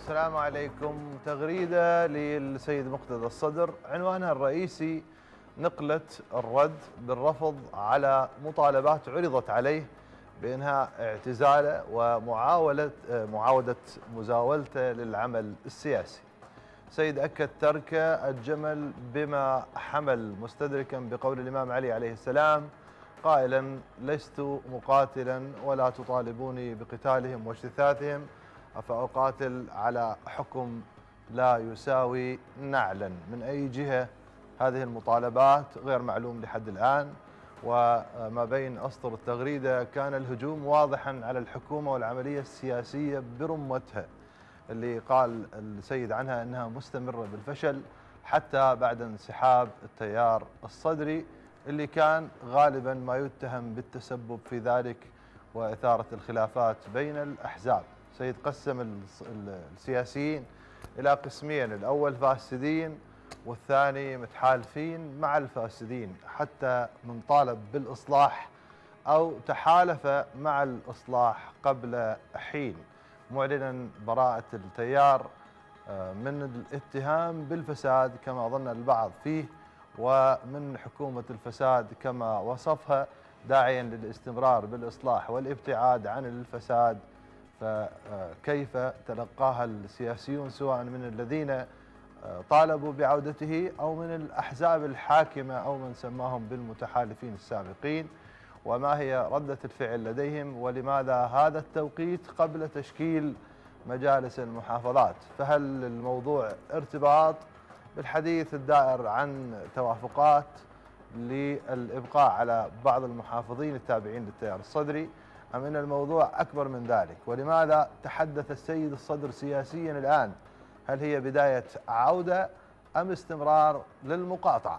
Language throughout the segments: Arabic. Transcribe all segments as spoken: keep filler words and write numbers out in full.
السلام عليكم. تغريدة للسيد مقتدى الصدر عنوانها الرئيسي: نقلة الرد بالرفض على مطالبات عرضت عليه بإنهاء اعتزاله ومعاولة معاودة مزاولته للعمل السياسي. سيد أكد ترك الجمل بما حمل، مستدركا بقول الإمام علي عليه السلام قائلا: لست مقاتلا ولا تطالبوني بقتالهم واجتثاثهم، أفأقاتل على حكم لا يساوي نعلا. من أي جهة هذه المطالبات غير معلوم لحد الآن. وما بين أسطر التغريدة كان الهجوم واضحا على الحكومة والعملية السياسية برمتها، اللي قال السيد عنها أنها مستمرة بالفشل حتى بعد انسحاب التيار الصدري، اللي كان غالبا ما يتهم بالتسبب في ذلك وإثارة الخلافات بين الأحزاب. سيد قسم السياسيين إلى قسمين: الأول فاسدين والثاني متحالفين مع الفاسدين، حتى من طالب بالإصلاح أو تحالف مع الإصلاح قبل حين، معلنا براءة التيار من الاتهام بالفساد كما ظن البعض فيه، ومن حكومة الفساد كما وصفها، داعيا للاستمرار بالإصلاح والابتعاد عن الفساد. فكيف تلقاها السياسيون سواء من الذين طالبوا بعودته أو من الأحزاب الحاكمة أو من سماهم بالمتحالفين السابقين؟ وما هي ردة الفعل لديهم؟ ولماذا هذا التوقيت قبل تشكيل مجالس المحافظات؟ فهل الموضوع ارتباط بالحديث الدائر عن توافقات للإبقاء على بعض المحافظين التابعين للتيار الصدري، أم أن الموضوع أكبر من ذلك؟ ولماذا تحدث السيد الصدر سياسيا الآن؟ هل هي بداية عودة أم استمرار للمقاطعة؟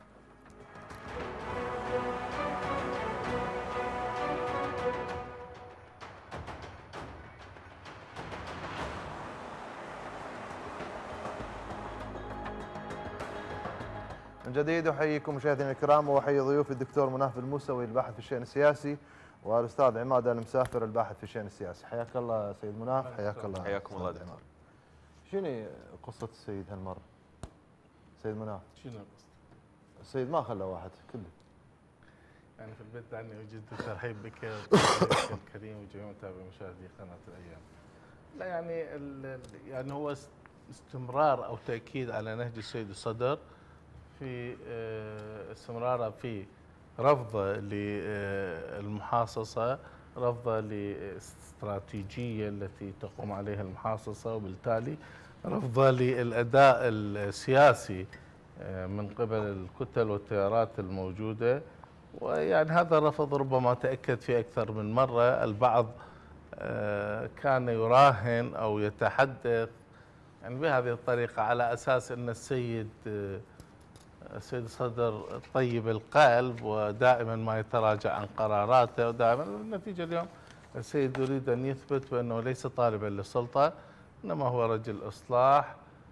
من جديد أحييكم مشاهدينا الكرام، وأحيي ضيوفي الدكتور مناف الموسوي الباحث في الشأن السياسي، والأستاذ عماد المسافر الباحث في الشأن السياسي. حياك الله سيد مناف. حياك الله. حياكم الله دكتور. شنو قصة السيد هالمرة؟ سيد مناف شنو القصة؟ السيد ما خلى واحد كله. يعني في البيت عني وجد ترحيب بك الكريم وجميع متابعي مشاهدي قناة الأيام. لا يعني يعني هو استمرار أو تأكيد على نهج السيد الصدر في استمراره في رفضه للمحاصصة، رفضه للاستراتيجية التي تقوم عليها المحاصصة، وبالتالي رفضه للأداء السياسي من قبل الكتل والتيارات الموجودة. ويعني هذا الرفض ربما تأكد في أكثر من مرة. البعض كان يراهن أو يتحدث يعني بهذه الطريقة على أساس أن السيد السيد الصدر طيب القلب ودائما ما يتراجع عن قراراته، ودائما النتيجة اليوم السيد يريد أن يثبت بأنه ليس طالبا للسلطة، إنما هو رجل إصلاح.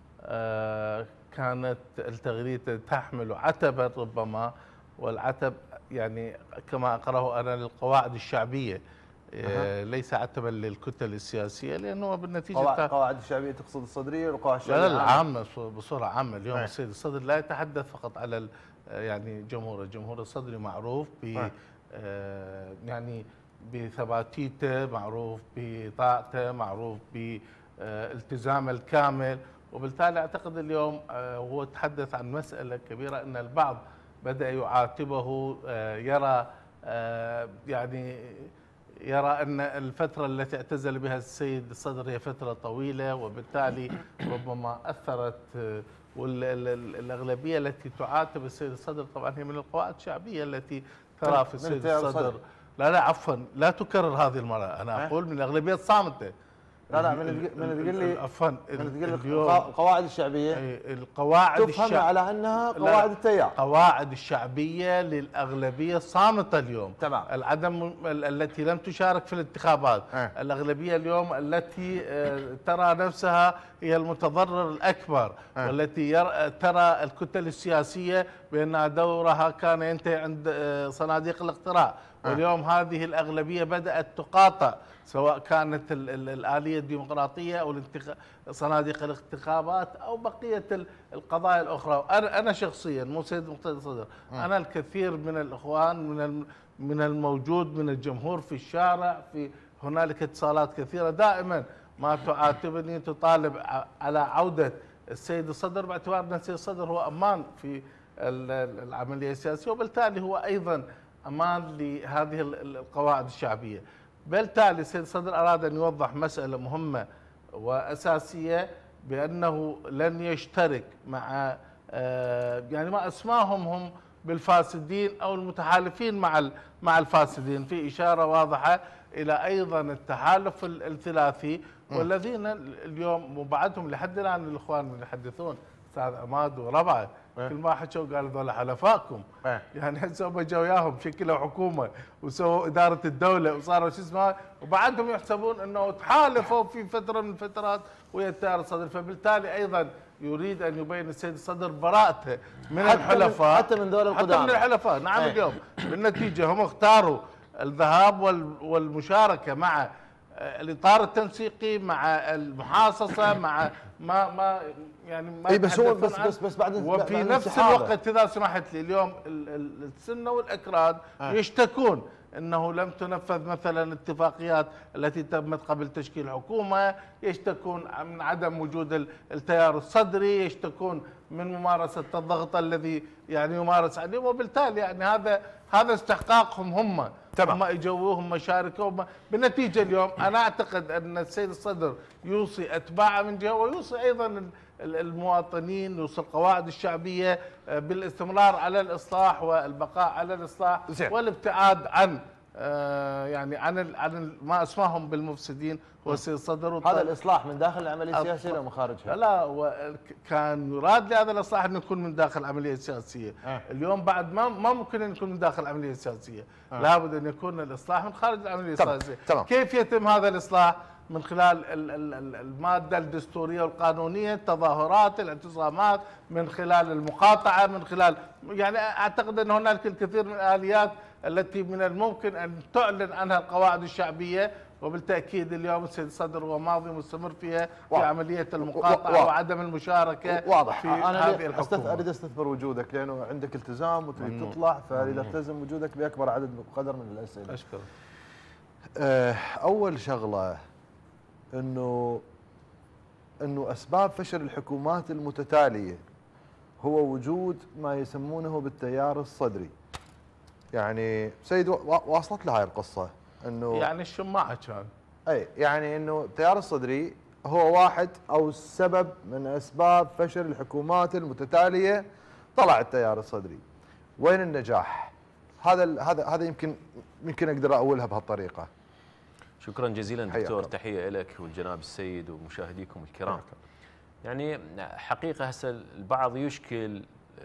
كانت التغريدة تحمل عتبا ربما، والعتب يعني كما أقرأه أنا للقواعد الشعبية، أه. ليس عتبا للكتل السياسية، لأنه بالنتيجة قواعد الشعبية تقصد الصدرية والقواعد الشعبية؟ لا العامة بصورة عامة. اليوم أه. السيد الصدر لا يتحدث فقط على يعني جمهور الجمهور الصدري معروف ب أه. يعني بثباتيته، معروف بطاعته، معروف بالتزامه الكامل. وبالتالي أعتقد اليوم هو تحدث عن مسألة كبيرة، أن البعض بدأ يعاتبه، يرى يعني يرى أن الفترة التي اعتزل بها السيد الصدر هي فترة طويلة، وبالتالي ربما أثرت. والأغلبية التي تعاتب السيد الصدر طبعا هي من القواعد الشعبية التي ترى في السيد الصدر. لا لا عفوا، لا تكرر هذه المرة، أنا أقول من الأغلبية الصامتة. لا لا من من تقول لي عفوا القواعد الشعبيه القواعد تفهم الشع... على انها قواعد التيار، قواعد الشعبيه للاغلبيه الصامته اليوم. تمام. العدم التي لم تشارك في الانتخابات، اه. الاغلبيه اليوم التي ترى نفسها هي المتضرر الاكبر، اه. والتي ترى الكتل السياسيه بأن دورها كان ينتهي عند صناديق الاقتراع، واليوم هذه الأغلبية بدأت تقاطع، سواء كانت ال ال الآلية الديمقراطية أو صناديق الانتخابات أو بقية القضايا الأخرى. أنا أنا شخصيا مو سيد مقتدى الصدر، أنا الكثير من الإخوان من من الموجود من الجمهور في الشارع، في هنالك اتصالات كثيرة دائما ما تعاتبني تطالب على عودة السيد الصدر، باعتبار أن السيد الصدر هو أمان في العملية السياسية، وبالتالي هو أيضا أمان لهذه القواعد الشعبية. بالتالي السيد الصدر أراد أن يوضح مسألة مهمة وأساسية، بأنه لن يشترك مع يعني ما أسماهم هم بالفاسدين أو المتحالفين مع مع الفاسدين، في إشارة واضحة إلى أيضا التحالف الثلاثي، والذين اليوم وبعدهم لحد الآن الإخوان من يحدثون أستاذ عماد وربعه كل ما حكوا قالوا ذولا حلفاءكم، يعني هسه هم جو وياهم شكلوا حكومه وسووا اداره الدوله وصاروا شو اسمه، وبعدهم يحسبون انه تحالفوا في فتره من الفترات ويا التيار الصدري، فبالتالي ايضا يريد ان يبين السيد الصدر براءته من حتى الحلفاء، من حتى من ذول القدامى، حتى من الحلفاء. نعم ايه. اليوم بالنتيجه هم اختاروا الذهاب والمشاركه مع الاطار التنسيقي، مع المحاصصه، مع ما ما يعني ما اي بس هو بس بس بس بعد وفي بعد نفس الوقت اذا سمحت لي اليوم السنه والاكراد آه. يشتكون انه لم تنفذ مثلا الاتفاقيات التي تمت قبل تشكيل حكومه، يشتكون من عدم وجود التيار الصدري، يشتكون من ممارسه الضغط الذي يعني يمارس عليهم، وبالتالي يعني هذا هذا استحقاقهم هم. هم اجوا هم شاركوا بالنتيجه. اليوم انا اعتقد ان السيد الصدر يوصي اتباعه من جهه، ويوصي ايضا المواطنين، يوصي القواعد الشعبيه بالاستمرار على الاصلاح والبقاء على الاصلاح والابتعاد عن آه يعني عن عن ما اسماهم بالمفسدين هو السيد الصدر. هذا الاصلاح من داخل العمليه السياسيه ولا من خارجها؟ لا، كان يراد لهذا الاصلاح ان يكون من داخل العمليه السياسيه. أه. اليوم بعد ما ما ممكن ان يكون من داخل العمليه السياسيه، أه. لابد ان يكون الاصلاح من خارج العمليه السياسيه. تمام. كيف يتم هذا الاصلاح؟ من خلال الماده الدستوريه والقانونيه، التظاهرات، الاعتصامات، من خلال المقاطعه، من خلال يعني اعتقد ان هناك الكثير من الاليات التي من الممكن ان تعلن عنها القواعد الشعبيه، وبالتاكيد اليوم السيد الصدر هو ماضي مستمر فيها في عمليه المقاطعه وعدم المشاركه. واضح. في انا هذه الحكومه اريد استثمر وجودك لانه عندك التزام وتريد تطلع، فاريد التزم وجودك باكبر عدد وقدر من الاسئله. اشكرك. اول شغله انه انه اسباب فشل الحكومات المتتاليه هو وجود ما يسمونه بالتيار الصدري. يعني سيد واصلت له هاي القصه انه يعني الشماعه كان اي يعني انه التيار الصدري هو واحد او السبب من اسباب فشل الحكومات المتتاليه. طلع التيار الصدري، وين النجاح؟ هذا هذا هذا يمكن يمكن اقدر اقولها بهالطريقه. شكرا جزيلا دكتور، تحيه لك والجناب السيد ومشاهديكم الكرام. يعني حقيقه هسه البعض يشكل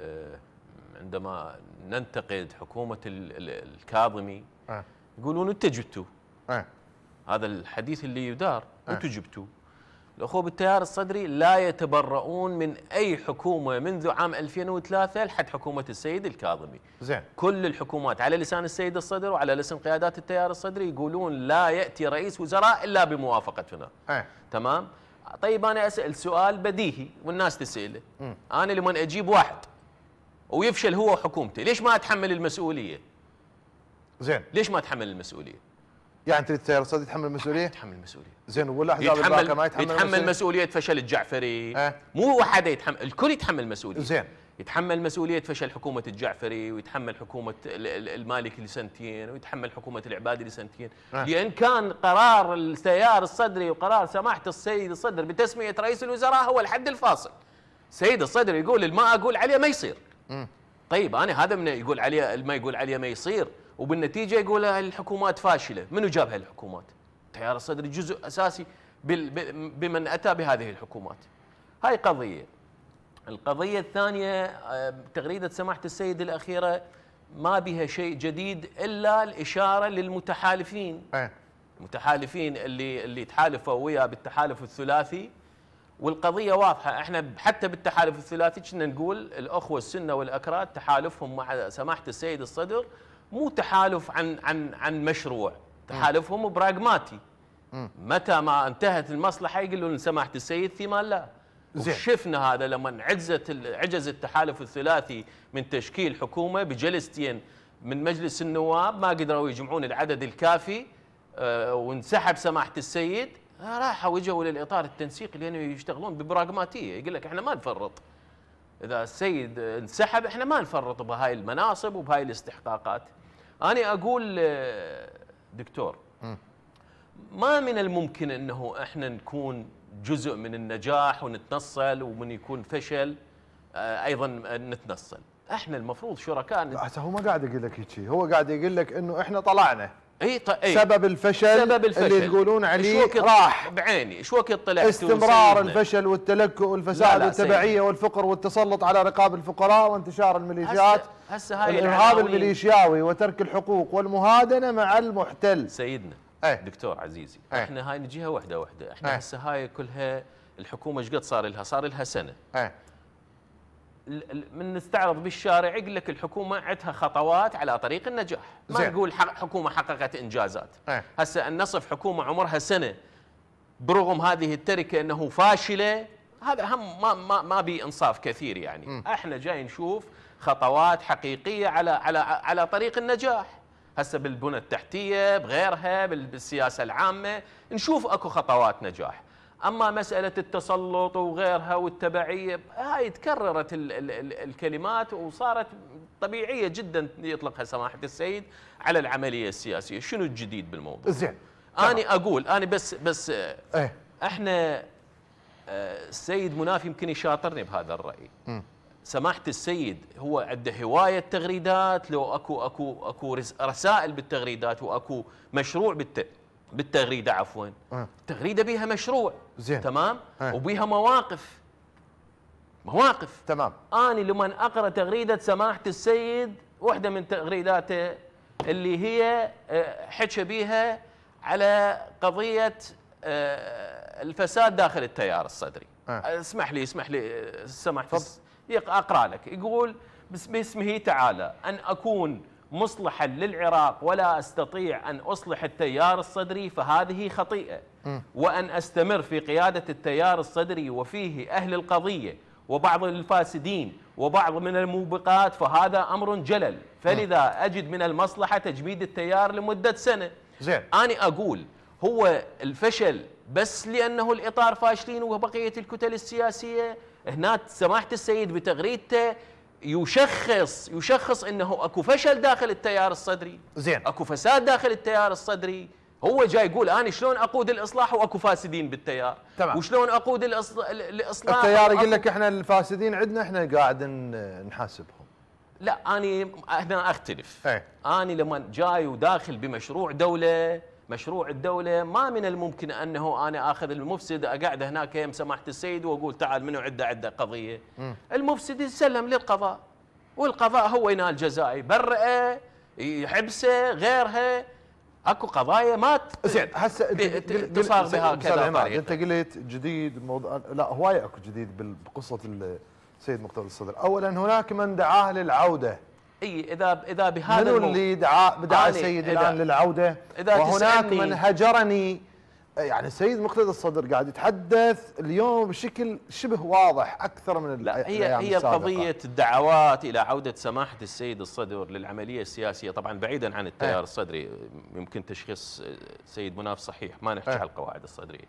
عندما ننتقد حكومه الكاظمي، يقولون انتم جبتوا. هذا الحديث اللي يدار، انتم جبتوا. الاخوه بالتيار الصدري لا يتبرؤون من اي حكومه منذ عام ألفين وثلاثة لحد حكومه السيد الكاظمي. زين. كل الحكومات على لسان السيد الصدر وعلى لسان قيادات التيار الصدري يقولون لا ياتي رئيس وزراء الا بموافقتنا. أه. تمام؟ طيب انا اسال سؤال بديهي والناس تساله. م. انا لما اجيب واحد ويفشل هو وحكومته، ليش ما اتحمل المسؤوليه؟ زين. ليش ما اتحمل المسؤوليه؟ يعني تريد التيار الصدري يتحمل المسؤوليه؟ يتحمل المسؤوليه. زين، ولا احزاب الباقيه ما يتحمل يتحمل المسؤوليه؟ مسؤوليه فشل الجعفري. أه؟ مو واحد يتحمل، الكل يتحمل مسؤوليه. زين. يتحمل مسؤوليه فشل حكومه الجعفري، ويتحمل حكومه المالكي لسنتين، ويتحمل حكومه العبادي لسنتين. أه؟ لان كان قرار التيار الصدري وقرار سماحه السيد الصدر بتسميه رئيس الوزراء هو الحد الفاصل. السيد الصدر يقول ما اقول عليه ما يصير. م. طيب انا هذا من يقول عليه ما يقول عليه ما يصير، وبالنتيجه يقول الحكومات فاشله. منو جاب هالحكومات؟ التيار الصدري جزء اساسي بمن اتى بهذه الحكومات. هاي قضيه. القضيه الثانيه تغريده سماحه السيد الاخيره ما بها شيء جديد الا الاشاره للمتحالفين. أه. المتحالفين اللي اللي تحالفوا وياه بالتحالف الثلاثي، والقضيه واضحه. احنا حتى بالتحالف الثلاثي كنا نقول الاخوه السنه والاكراد تحالفهم مع سماحه السيد الصدر مو تحالف عن عن عن مشروع، تحالفهم براغماتي. متى ما انتهت المصلحه يقولون سماحه السيد ثم لا. وشفنا هذا لما عجزت عجز التحالف الثلاثي من تشكيل حكومه بجلستين من مجلس النواب، ما قدروا يجمعون العدد الكافي أه وانسحب سماحه السيد، راحوا وجوا للاطار التنسيقي لانه يشتغلون ببراغماتيه، يقول لك احنا ما نفرط. اذا السيد انسحب احنا ما نفرط بهاي المناصب وبهاي الاستحقاقات. انا اقول دكتور ما من الممكن انه احنا نكون جزء من النجاح ونتنصل، ومن يكون فشل ايضا نتنصل. احنا المفروض شركاء. لا هو ما قاعد يقول لك هيك، هو قاعد يقول لك انه احنا طلعنا. اي ط... أي. سبب الفشل سبب الفشل اللي تقولون عليه راح بعيني. ايش وقت طلعت استمرار الفشل والتلكؤ والفساد والتبعيه والفقر والتسلط على رقاب الفقراء وانتشار الميليشيات، هسه هاي الارهاب الميليشياوي وترك الحقوق والمهادنه مع المحتل. سيدنا أيه. دكتور عزيزي، أيه. احنا هاي نجيها وحده وحده. احنا هسه هاي كلها الحكومه ايش قد صار لها؟ صار لها سنه. أيه. من نستعرض بالشارع يقول لك الحكومه عندها خطوات على طريق النجاح، ما زين. نقول حكومه حققت انجازات. أيه. هسه ان نصف حكومه عمرها سنه برغم هذه التركه انه فاشله، هذا هم ما ما ما بي انصاف كثير يعني. م. احنا جاي نشوف خطوات حقيقيه على على على طريق النجاح. هسه بالبنى التحتيه بغيرها بالسياسه العامه نشوف اكو خطوات نجاح. اما مساله التسلط وغيرها والتبعيه هاي تكررت ال ال ال الكلمات وصارت طبيعيه جدا يطلقها سماحه السيد على العمليه السياسيه. شنو الجديد بالموضوع؟ زين انا اقول انا بس بس ايه احنا السيد مناف يمكن يشاطرني بهذا الراي. م. سماحه السيد هو عنده هوايه تغريدات، لو اكو اكو اكو رسائل بالتغريدات واكو مشروع بالت بالتغريده عفوا. أه. التغريده بيها مشروع. زين. تمام. أه. وبيها مواقف مواقف تمام. انا لما اقرا تغريده سماحه السيد، واحده من تغريداته اللي هي حكى بيها على قضيه الفساد داخل التيار الصدري. أه. اسمح لي اسمح لي سماحه اقرا لك. يقول باسمه تعالى ان اكون مصلحا للعراق ولا استطيع ان اصلح التيار الصدري فهذه خطيئه، م. وان استمر في قياده التيار الصدري وفيه اهل القضيه وبعض الفاسدين وبعض من الموبقات فهذا امر جلل، فلذا م. اجد من المصلحه تجميد التيار لمده سنه. زين. انا اقول هو الفشل بس لانه الاطار فاشلين وبقيه الكتل السياسيه. هنا سماحه السيد بتغريدته يشخص يشخص انه اكو فشل داخل التيار الصدري. زين. اكو فساد داخل التيار الصدري. هو جاي يقول انا شلون اقود الاصلاح واكو فاسدين بالتيار. تمام. وشلون اقود الاصلاح. التيار يقول لك احنا الفاسدين عندنا احنا قاعد نحاسبهم. لا انا هنا اختلف. ايه؟ انا لما جاي وداخل بمشروع دوله، مشروع الدولة ما من الممكن أنه أنا أخذ المفسد أقعد هناك يم سماحة السيد وأقول تعال منو عنده عنده قضية. م. المفسد يسلم للقضاء والقضاء هو ينال جزائي، يبرئه يحبسه غيرها. اكو قضايا ما زين. هسه تصاغ بهكذا طريقة. انت قلت جديد موضوع، لا هوايه اكو جديد بقصه السيد مقتدى الصدر. اولا هناك من دعاه للعوده. اي اذا اذا بهذا منو اللي دعا بدعا السيد الان للعوده؟ وهناك من هجرني. يعني السيد مقتدى الصدر قاعد يتحدث اليوم بشكل شبه واضح اكثر من لا هي هي قضيه الدعوات الى عوده سماحه السيد الصدر للعمليه السياسيه، طبعا بعيدا عن التيار اه. الصدري. يمكن تشخيص سيد مناف صحيح، ما نحكي اه. على القواعد الصدريه.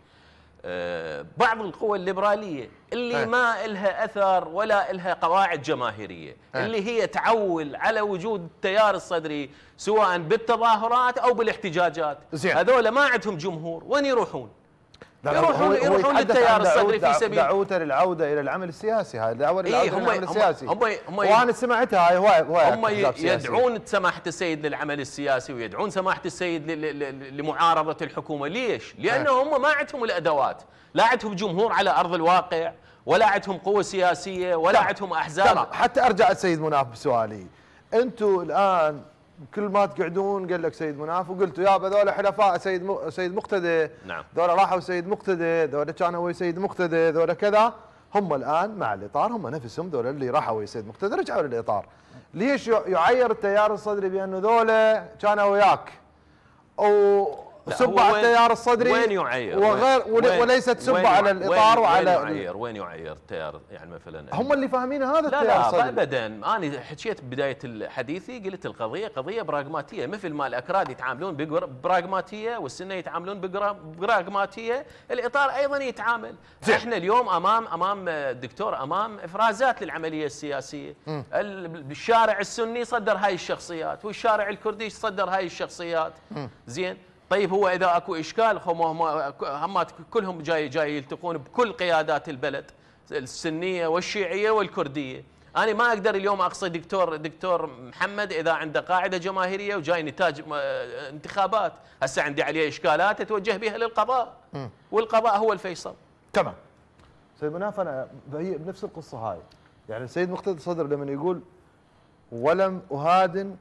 أه بعض القوى الليبراليه اللي اه. ما إلها اثر ولا إلها قواعد جماهيريه، اه. اللي هي تعول على وجود التيار الصدري سواء بالتظاهرات او بالاحتجاجات. زين. هذول ما عندهم جمهور، وين يروحون؟ يروحون يروحون للتيار الصدري في سبيل دعوته للعوده الى العوده السياسي. هاي دعوه للعوده إيه للعمل السياسي. هم هم وانا سمعتها هاي هواي هواي. هم يدعون سماحه السيد للعمل السياسي ويدعون سماحه السيد لمعارضه الحكومه. ليش؟ لانه هم ما عندهم الادوات، لا عندهم جمهور على ارض الواقع، ولا عندهم قوه سياسيه، ولا عندهم احزاب. تمام. حتى ارجع السيد مناف بسؤالي، انتم الان كل ما تقعدون قال لك سيد مناف، وقلتوا يابا ذولا حلفاء سيد م... سيد مقتدى، نعم، ذولا راحوا سيد مقتدى، ذولا كانوا ويا سيد مقتدى، ذولا كذا. هم الان مع الاطار، هم نفسهم ذولا اللي راحوا ويا سيد مقتدى رجعوا للاطار. ليش يعير التيار الصدري بانه ذولا كانوا وياك؟ وسبوا على التيار الصدري وين يعير؟ وغير وين وليست سبوا على الاطار وين وعلى وين يعير؟ وين يعير التيار؟ يعني مثلا هم اللي فاهمين هذا لا التيار لا الصدري. ابدا. انا حكيت بدايه حديثي قلت القضيه قضيه براغماتيه، مثل ما الاكراد يتعاملون ببراغماتيه والسنه يتعاملون ببراغماتيه، الاطار ايضا يتعامل. احنا اليوم امام امام الدكتور امام افرازات للعمليه السياسيه. الشارع السني صدر هاي الشخصيات، والشارع الكردي صدر هاي الشخصيات. زين، طيب هو اذا اكو اشكال هم هم كلهم جاي جاي يلتقون بكل قيادات البلد السنيه والشيعيه والكرديه. انا ما اقدر اليوم اقصي دكتور دكتور محمد اذا عنده قاعده جماهيريه وجاي نتاج انتخابات، هسه عندي عليه اشكالات اتوجه بها للقضاء، والقضاء هو الفيصل. تمام. سيد مناف، انا هي بنفس القصه هاي، يعني السيد مقتدى الصدر لما يقول ولم اهادن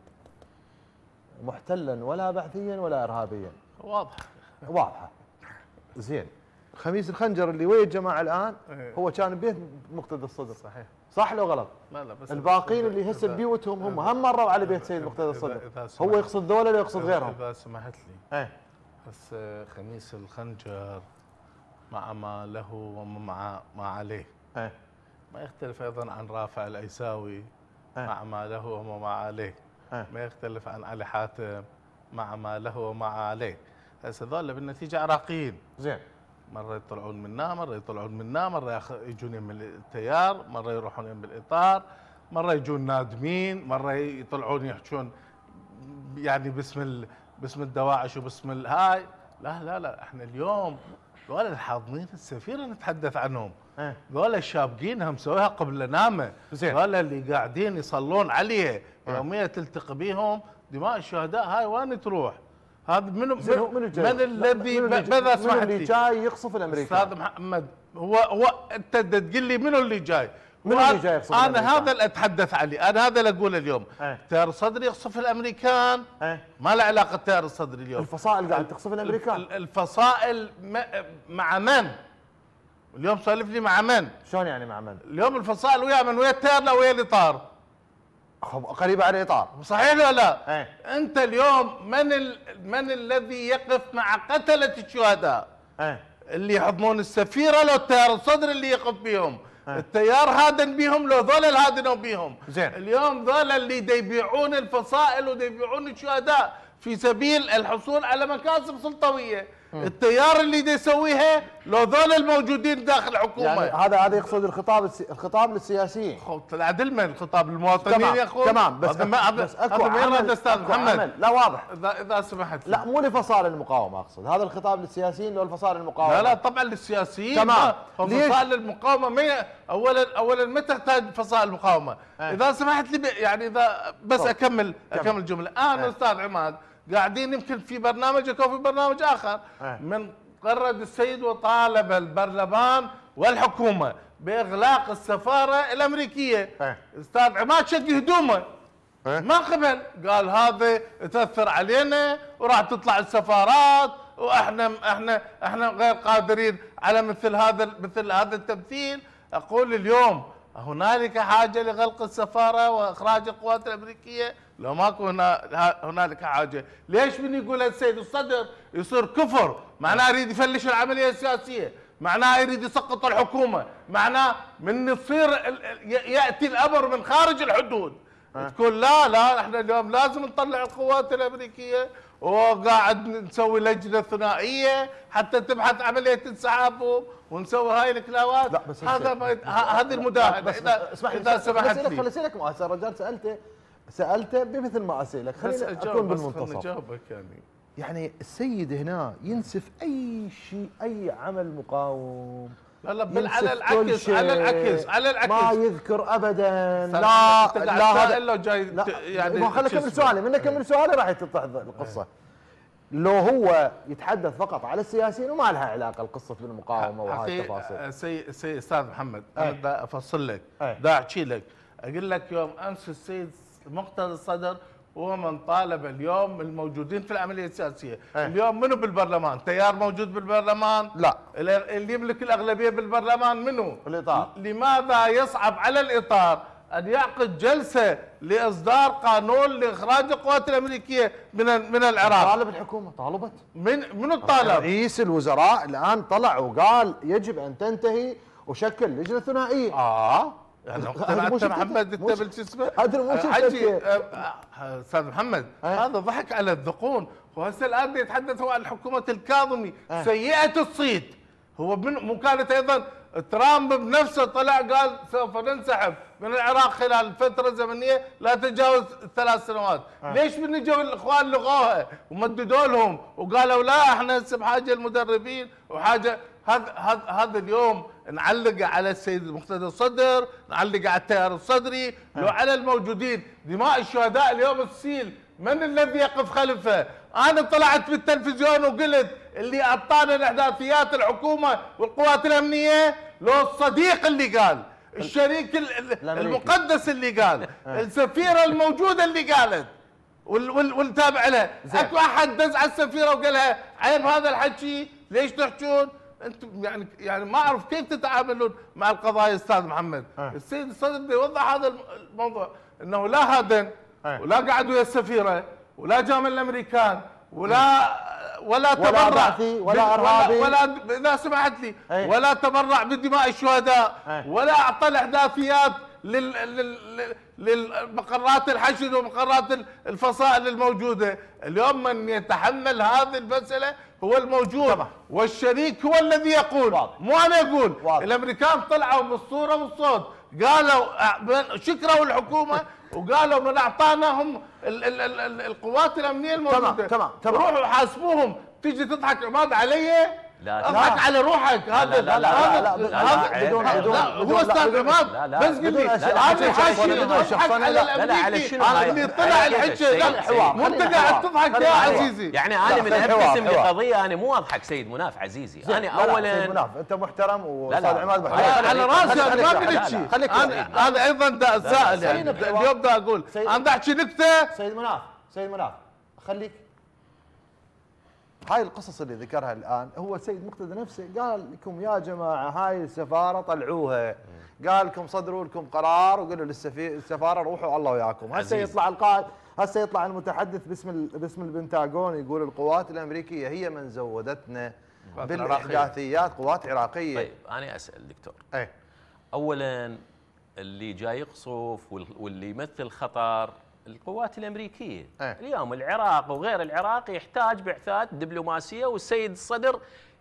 محتلا ولا بعثيا ولا ارهابيا، واضح واضحه. زين، خميس الخنجر اللي ويا الجماعه الان هو كان ببيت مقتدى الصدر، صحيح، صح لو غلط؟ لا لا، بس الباقين اللي هسه ببيوتهم هم هم مروا على بيت سيد مقتدى الصدر. هو يقصد ذولا ولا يقصد غيرهم؟ اذا سمحت لي. ايه. بس خميس الخنجر مع ما له ومع ما عليه. ايه. ما يختلف ايضا عن رافع الايساوي ايه. مع ما له وما عليه. ايه. ما يختلف عن علي حاتم مع ما له وما عليه. هسه ذولا بالنتيجه عراقيين. زين. مره يطلعون منا، مره يطلعون منا، مره يجون من التيار، مره يروحون بالاطار، مره يجون نادمين، مره يطلعون يحجون يعني باسم ال... باسم الدواعش وباسم الهاي. لا لا لا، احنا اليوم ذولا الحاضنين السفيره نتحدث عنهم. ايه. ذولا الشابقينها مسويها قبل نامه. ذولا اللي قاعدين يصلون عليها يوميا تلتقي بهم دماء الشهداء، هاي وين تروح؟ هذا منو من من الذي ماذا سمحت لي؟ اللي جاي يقصف الامريكان؟ استاذ محمد، هو هو انت تقول لي منو اللي جاي؟ منو اللي جاي يقصف انا الامريكان؟ هذا اللي اتحدث عليه، انا هذا اللي اقوله اليوم. ايه. تيار صدري يقصف الامريكان. ايه. ما له علاقه تيار الصدري اليوم. الفصائل قاعد تقصف الامريكان. الفصائل مع من؟ اليوم سالف لي مع من؟ شلون يعني مع من؟ اليوم الفصائل ويا من؟ ويا التيار لا ويا الاطار؟ قريبه على الاطار. صحيح ولا لا؟ ايه. انت اليوم من ال... من الذي يقف مع قتله الشهداء؟ ايه. اللي يحضنون السفيره لو التيار الصدري اللي يقف بيهم؟ ايه. التيار هادن بيهم لو ذولا الهادنوا بيهم؟ زين. اليوم ذولا اللي دا يبيعون الفصائل ودا يبيعون الشهداء في سبيل الحصول على مكاسب سلطويه. التيار اللي دا يسويها لو ذولا الموجودين داخل الحكومه. يعني هذا هذا يقصد الخطاب السي... الخطاب للسياسيين. العدل من الخطاب للمواطنين يا اخوي. تمام، بس هذا ما بس هذا اكو ما يرد استاذ محمد. لا واضح. اذا اذا سمحت لا مو لفصائل المقاومه اقصد، هذا الخطاب للسياسيين لو الفصائل المقاومه. لا لا طبعا للسياسيين. تمام. فصائل المقاومه ما اولا اولا ما تحتاج فصائل المقاومه. اه. اذا سمحت لي يعني اذا بس طب. اكمل اكمل الجمله. انا اه. استاذ عماد قاعدين يمكن في برنامجك او في برنامج اخر اه. من قرد السيد وطالب البرلمان والحكومه باغلاق السفاره الامريكيه. اه. استاذ عماد شق هدومه. اه. ما قبل، قال هذا تاثر علينا وراح تطلع السفارات واحنا احنا احنا غير قادرين على مثل هذا مثل هذا التمثيل. اقول اليوم هنالك حاجه لغلق السفاره واخراج القوات الامريكيه؟ لو ماكو هنا هنالك حاجه، ليش من يقول السيد الصدر يصير كفر؟ معناه يريد يفلش العمليه السياسيه، معناه يريد يسقط الحكومه، معناه من يصير ياتي الامر من خارج الحدود. أه. تقول لا لا احنا اليوم لازم نطلع القوات الامريكيه وقاعد نسوي لجنه ثنائيه حتى تبحث عمليه انسحابهم ونسوي هاي الكلاوات. لا بس هذا هذه المداهنه. اذا اسمح اذا سمحت لي خليني اسالك مؤسسه الرجال سالته سالته بمثل ما اسالك، خليني اكون بالمنتصف. اجاوبك يعني يعني السيد هنا ينسف اي شيء، اي عمل مقاوم. لا لا بل على العكس على العكس على العكس ما يذكر ابدا. لا لا هذا الا جاي لا يعني ما خليني اكمل سؤالي، من اكمل سؤالي راح تتضح القصه. لو هو يتحدث فقط على السياسيين وما لها علاقه القصه بالمقاومه وهاي التفاصيل. سي سي استاذ محمد انا دا افصل لك، دا احكي لك، اقول لك يوم امس السيد مقتدى الصدر هو من طالب اليوم الموجودين في العمليه السياسيه. أيه. اليوم منو بالبرلمان؟ تيار موجود بالبرلمان؟ لا. اللي يملك الاغلبيه بالبرلمان منو؟ الاطار. لماذا يصعب على الاطار ان يعقد جلسه لاصدار قانون لاخراج القوات الامريكيه من من العراق؟ طالب الحكومه، طالبت من من الطالب؟ رئيس الوزراء الان طلع وقال يجب ان تنتهي وشكل لجنه ثنائيه. اه يعني هذا مو انت محمد انت شفتك. بالشو اسمه؟ هذا مو شفتك. حجي آه، آه، استاذ محمد أه. هذا ضحك على الذقون، وهسه الان يتحدث هو عن حكومه الكاظمي أه. سيئه الصيت. هو من مو كانت ايضا ترامب بنفسه طلع قال سوف ننسحب من العراق خلال فتره زمنيه لا تتجاوز ثلاث سنوات. أه. ليش من اجوا الاخوان لغوها ومددوا لهم وقالوا لا احنا هسه بحاجه المدربين وحاجه؟ هذا هذا هذا اليوم نعلق على السيد مقتدى الصدر، نعلق على التيار الصدري، لو على الموجودين. دماء الشهداء اليوم تسيل، من الذي يقف خلفه؟ انا طلعت بالتلفزيون وقلت اللي اعطانا الاحداثيات الحكومه والقوات الامنيه، لو الصديق اللي قال، الشريك المقدس اللي قال، السفيره الموجوده اللي قالت والتابع لها، اكو احد دز على السفيره وقالها عيب هذا الحكي؟ ليش تحجون؟ انتم يعني يعني ما اعرف كيف تتعاملون مع القضايا استاذ محمد. أه. السيد الصدر بده يوضح هذا الموضوع، انه لا هادن أه. ولا قعد ويا السفيره ولا جاء من الامريكان ولا ولا تبرع ولا ولا ارهابي ولا, ولا اذا سمحت لي أه. ولا تبرع بدماء الشهداء أه. ولا اعطى الاحداثيات لل لل للمقرات الحشد ومقرات الفصائل الموجوده. اليوم من يتحمل هذه المساله هو الموجود طبعا. والشريك هو الذي يقول واضح. مو انا اقول واضح. الامريكان طلعوا بالصوره والصوت قالوا شكروا الحكومه وقالوا من اعطاناهم ال ال ال القوات الامنيه الموجوده. تمام تمام روحوا حاسبوهم. تيجي تضحك عماد علي؟ لا اضحك على روحك. هذا لا لا لا لا بدون بدون هو استاذ عماد بس قل لي انا حاشي اضحك على الامريكي اللي طلع الحجه. مو انت قاعد تضحك يا عزيزي. يعني انا من ابتسم لقضيه انا مو اضحك سيد مناف عزيزي. انا اولا سيد مناف انت محترم واستاذ عماد محترم على راسي. انا ما قلت شيء. انا انا ايضا دا سائل يعني اليوم دا اقول انا دا احكي نكته. سيد مناف سيد مناف خليك. هاي القصص اللي ذكرها الان هو السيد مقتدى نفسه قال لكم يا جماعه هاي السفاره طلعوها، قال لكم صدروا لكم قرار وقالوا للسفاره روحوا الله وياكم. هسه يطلع القائد، هسه يطلع المتحدث باسم باسم البنتاغون يقول القوات الامريكيه هي من زودتنا بالاحداثيات قوات عراقيه. طيب انا اسال دكتور. اي اولا اللي جاي يقصف واللي يمثل خطر القوات الامريكيه. أه. اليوم العراق وغير العراق يحتاج بعثات دبلوماسيه والسيد الصدر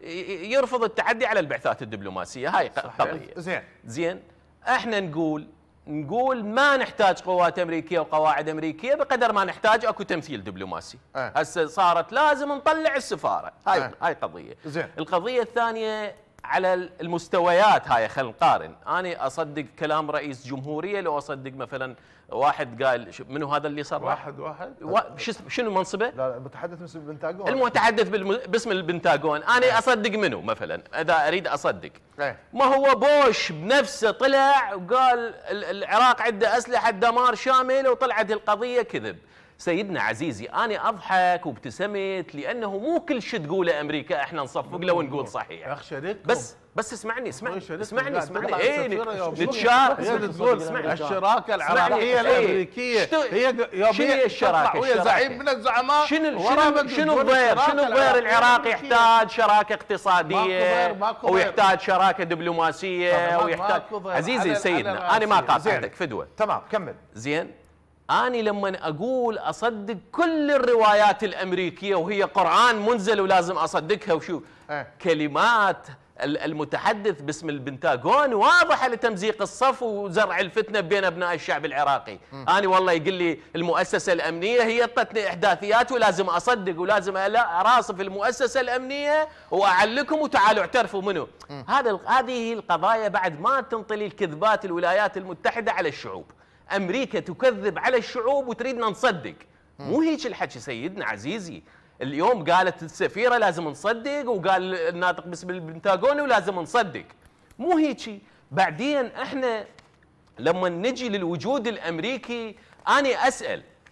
يرفض التعدي على البعثات الدبلوماسيه. هاي قضيه زين زين. احنا نقول نقول ما نحتاج قوات امريكيه وقواعد امريكيه بقدر ما نحتاج اكو تمثيل دبلوماسي. أه. هسه صارت لازم نطلع السفاره. هاي أه. هاي قضيه. زين. القضيه الثانيه على المستويات هاي خلينا نقارن. انا اصدق كلام رئيس جمهوريه لو اصدق مثلا واحد قال منو هذا اللي صرح؟ واحد واحد شنو منصبه؟ لا المتحدث باسم البنتاغون. المتحدث باسم البنتاغون. انا اصدق منو مثلا اذا اريد اصدق؟ ما هو بوش بنفسه طلع وقال العراق عنده اسلحه دمار شامل وطلعت القضيه كذب. سيدنا عزيزي انا اضحك وابتسمت لانه مو كل شيء تقوله امريكا احنا نصفق له ونقول صحيح. يا اخي شريككم بس بس اسمعني اسمعني اسمعني اسمعني ايه نتشارك. تقول الشراكه العراقيه الامريكيه هي شنو هي الشراكه؟ ويا زعيم من الزعماء. شنو شنو الغير؟ شنو الغير؟ العراق يحتاج شراكه اقتصاديه ويحتاج شراكه دبلوماسيه ويحتاج عزيزي سيدنا انا ما قاطعتك فدوه. تمام كمل. زين. أنا لما أقول أصدق كل الروايات الأمريكية وهي قرآن منزل ولازم أصدقها وشو أه. كلمات المتحدث باسم البنتاغون واضحة لتمزيق الصف وزرع الفتنة بين أبناء الشعب العراقي. م. أنا والله يقول لي المؤسسة الأمنية هي اعطتني إحداثيات ولازم أصدق ولازم أراصف المؤسسة الأمنية وأعلكم وتعالوا اعترفوا منه. هذا هذه القضايا بعد ما تنطلي الكذبات الولايات المتحدة على الشعوب. أمريكا تكذب على الشعوب وتريدنا نصدق. مو هيك الحكي سيدنا عزيزي. اليوم قالت السفيرة لازم نصدق وقال الناطق باسم البنتاغون ولازم نصدق. مو هيك. بعدين احنا لما نجي للوجود الأمريكي أنا أسأل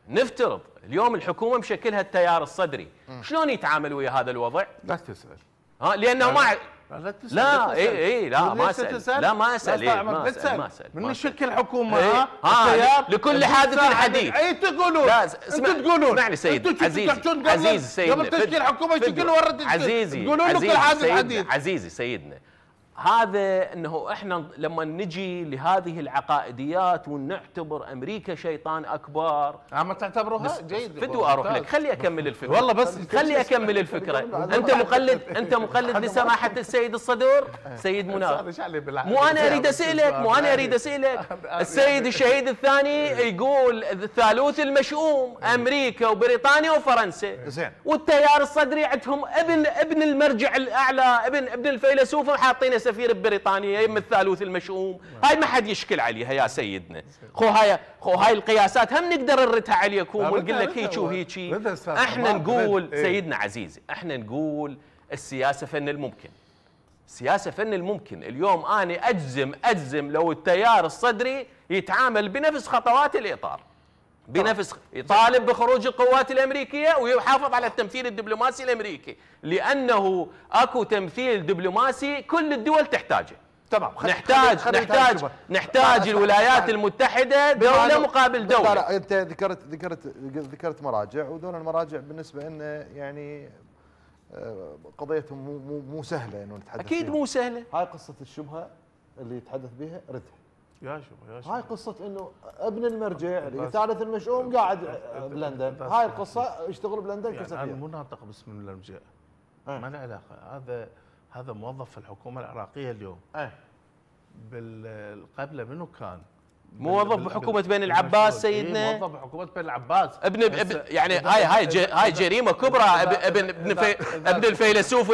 نفترض اليوم الحكومه مشكلها التيار الصدري، شلون يتعامل ويا هذا الوضع؟ لا تسال. ها لانه ما لا لا تسأل. لا اي اي لا ما اسال لا ما اسال إيه ما اسال ما اسال من نشكل حكومه إيه؟ ها لكل حادث حديث. اي تقولون لا انتم تقولون اسمع لي سيد عزيزي عزيزي سيدنا قبل تشكيل حكومه يشكل ورد عزيزي تقولون لكل حادث حديث. عزيزي سيدنا هذا انه احنا لما نجي لهذه العقائديات ونعتبر امريكا شيطان اكبر. ما تعتبروها جيد. فدو اروح لك خلي اكمل الفكره والله بس خلي اكمل الفكره. انت مقلد انت مقلد لسماحه السيد الصدر سيد منار. مو انا اريد اسالك مو انا اريد اسالك السيد الشهيد الثاني يقول الثالوث المشؤوم امريكا وبريطانيا وفرنسا زين والتيار الصدري عندهم ابن ابن المرجع الاعلى ابن ابن الفيلسوف وحاطينه سفير ببريطانيا يم الثالوث المشؤوم. هاي ما حد يشكل عليها يا سيدنا. خو هاي خو هاي القياسات هم نقدر نردها عليكم ونقول لك هيك وهيك. احنا نقول سيدنا عزيزي احنا نقول السياسه فن الممكن. السياسه فن الممكن. اليوم انا اجزم اجزم لو التيار الصدري يتعامل بنفس خطوات الاطار بنفس يطالب بخروج القوات الامريكيه ويحافظ على التمثيل الدبلوماسي الامريكي لانه اكو تمثيل دبلوماسي كل الدول تحتاجه. تمام. نحتاج خلي نحتاج نحتاج الولايات المتحده دوله مقابل دوله. لا انت ذكرت ذكرت ذكرت مراجع وذول المراجع بالنسبه لنا يعني قضيتهم مو مو مو سهله انه نتحدث اكيد فيها. مو سهله. هاي قصه الشبهه اللي يتحدث بها ردها. يا شوف يا شوف هاي قصه انه ابن المرجع اللي ثالث المشؤوم قاعد بلندن. هاي القصه يشتغل بلندن يعني كسفير. انا مو ناطق باسم المرجع ما له علاقه. هذا هذا موظف في الحكومه العراقيه اليوم. ايه قبله منو كان؟ موظف بحكومه بن العباس سيدنا. موظف بحكومه بن العباس ابن ابن يعني هاي هاي هاي جريمه كبرى. ابن ابن ابن الفيلسوف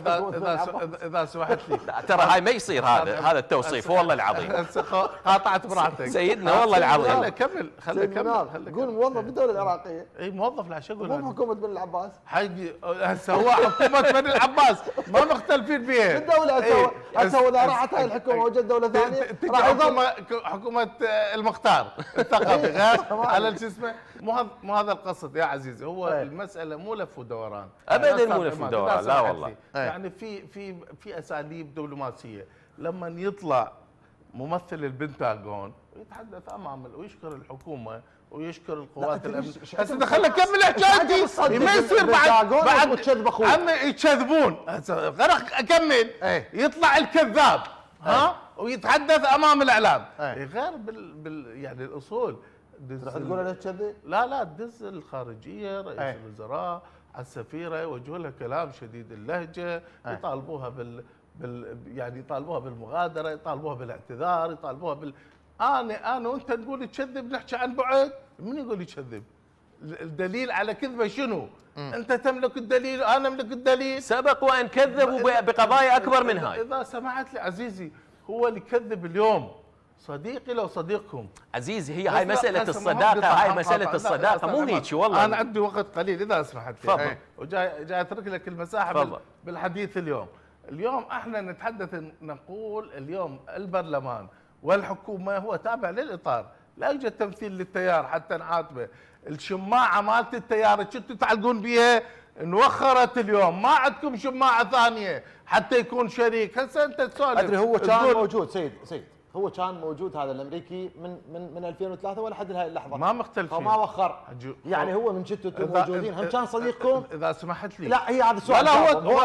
اذا اذا سمحت لي. ترى هاي ما يصير هذا هذا التوصيف والله العظيم. قاطعت براحتك سيدنا والله العظيم. خلي كمل خلي كمل. قول موظف بالدوله العراقيه. اي موظف لا شو اقول مو حكومه بن العباس. حقي هسه هو حكومه بن العباس ما مختلفين بها. الدوله هسه هسه اذا راحت هاي الحكومه وجد دوله ثانيه راح يضل حكومه المختار الثقافي غير على شو اسمه. مو هذا مو هذا القصد يا عزيزي. هو المساله مو لف ودوران ابدا مو لف ودوران لا والله. يعني في في في اساليب دبلوماسيه لما يطلع ممثل البنتاغون ويتحدث امام ويشكر الحكومه ويشكر القوات الامنيه. هسه خليني اكمل حكايتي. ما يصير بعد بعد تكذب اخوي عمي يكذبون. هسه غرق اكمل. يطلع الكذاب ها ويتحدث امام الاعلام غير بال, بال يعني الاصول. راح تقول له كذي؟ لا لا دز الخارجيه رئيس أي. الوزراء على السفيره يوجهوا لها كلام شديد اللهجه. أي. يطالبوها بال, بال يعني يطالبوها بالمغادره يطالبوها بالاعتذار يطالبوها بال انا انا وانت نقول يكذب نحكي عن بعد. من يقول يكذب؟ الدليل على كذبه شنو؟ مم. انت تملك الدليل وانا املك الدليل. سبق وان كذبوا بقضايا اكبر من هاي. اذا سمحت لي عزيزي هو اللي كذب اليوم صديقي لو صديقكم عزيزي. هي هاي مساله الصداقه. هاي مساله الصداقه مو هيك والله. انا عندي وقت قليل اذا سمحت لي. تفضل. وجاي جاي اترك لك المساحه فضل. بالحديث اليوم. اليوم احنا نتحدث نقول اليوم البرلمان والحكومه هو تابع للاطار. لا يوجد تمثيل للتيار حتى نعاتبه. الشماعه مالت التيار كنتوا تعلقون بها انوخرت اليوم. ما عندكم شماعه ثانيه حتى يكون شريك. هسه انت تسولف. ادري هو كان موجود سيد سيد هو كان موجود هذا الامريكي من من من ألفين وثلاثة ولا حد لهي اللحظه ما مختلفين. ما وخر يعني هو من جدتوا انتم موجودين هم كان صديقكم. اذا سمحت لي. لا هي هذا السؤال. لا هو